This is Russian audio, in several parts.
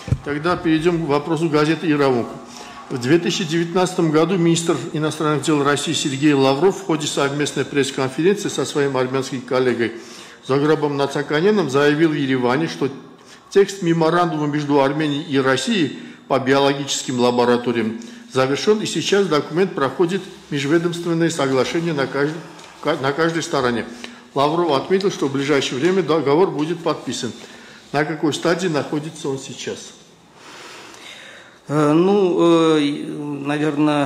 Тогда перейдем к вопросу газеты «Яровок». В 2019 году министр иностранных дел России Сергей Лавров в ходе совместной пресс-конференции со своим армянским коллегой Заграбом Нацаканяном заявил в Ереване, что текст меморандума между Арменией и Россией по биологическим лабораториям завершен, и сейчас документ проходит межведомственное соглашение на каждой стороне. Лавров отметил, что в ближайшее время договор будет подписан. На какой стадии находится он сейчас? Ну, наверное,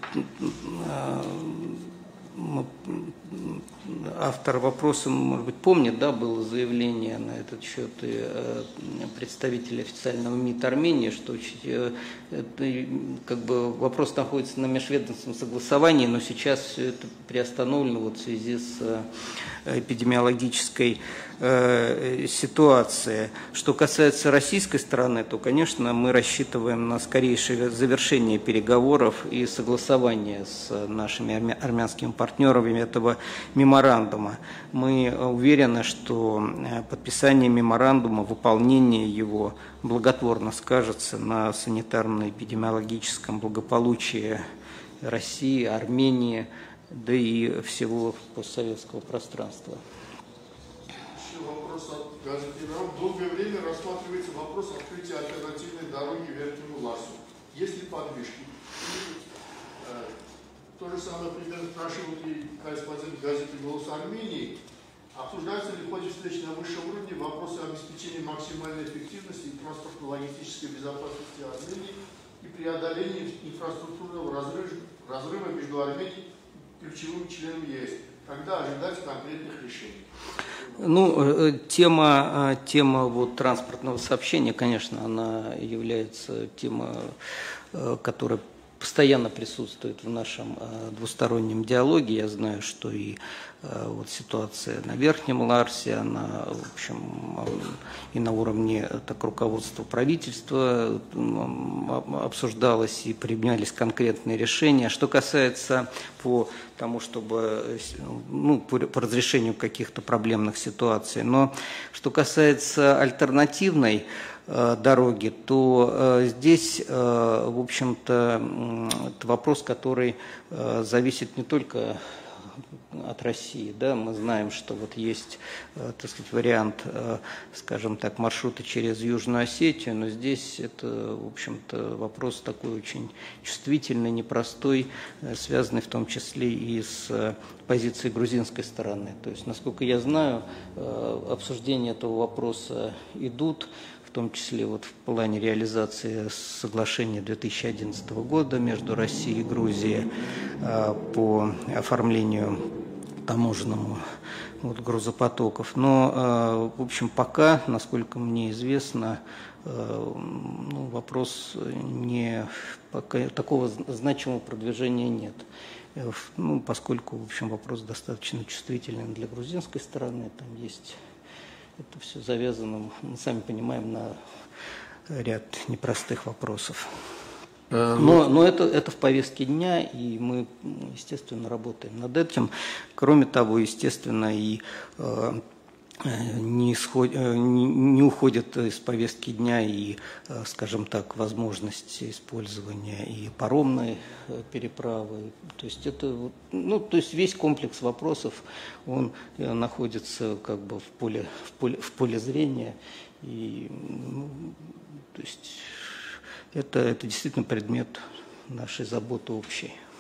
автор вопроса, может быть, помнит, да, было заявление на этот счет и представителя официального МИД Армении, что как бы вопрос находится на межведомственном согласовании, но сейчас все это приостановлено вот в связи с эпидемиологической ситуацией. Что касается российской стороны, то, конечно, мы рассчитываем на скорейшее завершение переговоров и согласование с нашими армянскими партнерами этого меморандума. Мы уверены, что подписание меморандума, выполнение его благотворно скажется на санитарно-эпидемиологическом благополучии России, Армении, да и всего постсоветского пространства. Еще вопрос от газеты «Яровок». Долгое время рассматривается вопрос открытия альтернативной дороги Верхнему Ларсу. Есть ли подвижки? То же самое примерно спрашивал и корреспондент газеты «Голос Армении». Обсуждаются ли в ходе встреч на высшем уровне вопросы обеспечения максимальной эффективности и транспортно-логистической безопасности Армении и преодоления инфраструктурного разрыва между Арменией и ключевыми членами ЕС? Когда ожидать конкретных решений? Ну, тема вот транспортного сообщения, конечно, она является темой, которая постоянно присутствует в нашем двустороннем диалоге. Я знаю, что и вот ситуация на Верхнем Ларсе, она, в общем, и на уровне так, руководства правительства обсуждалась и применялись конкретные решения. Что касается по тому, чтобы, ну, по разрешению каких-то проблемных ситуаций, но что касается альтернативной дороги, то здесь, в общем-то, это вопрос, который зависит не только от России, да, мы знаем, что вот есть, так сказать, вариант, скажем так, маршрута через Южную Осетию, но здесь это, в общем-то, вопрос такой очень чувствительный, непростой, связанный в том числе и с позицией грузинской стороны. То есть, насколько я знаю, обсуждения этого вопроса идут, в том числе вот в плане реализации соглашения 2011 года между Россией и Грузией по оформлению таможенному вот, грузопотоков. Но, в общем, пока, насколько мне известно, ну, вопрос пока такого значимого продвижения нет. Ну, поскольку, в общем, вопрос достаточно чувствительный для грузинской стороны, там есть... Это все завязано, мы сами понимаем, на ряд непростых вопросов. Но это в повестке дня, и мы, естественно, работаем над этим. Кроме того, естественно, и не уходит из повестки дня и, скажем так, возможность использования и паромной переправы. То есть это, ну, то есть весь комплекс вопросов, он находится как бы в поле зрения, и, ну, то есть это действительно предмет нашей заботы общей.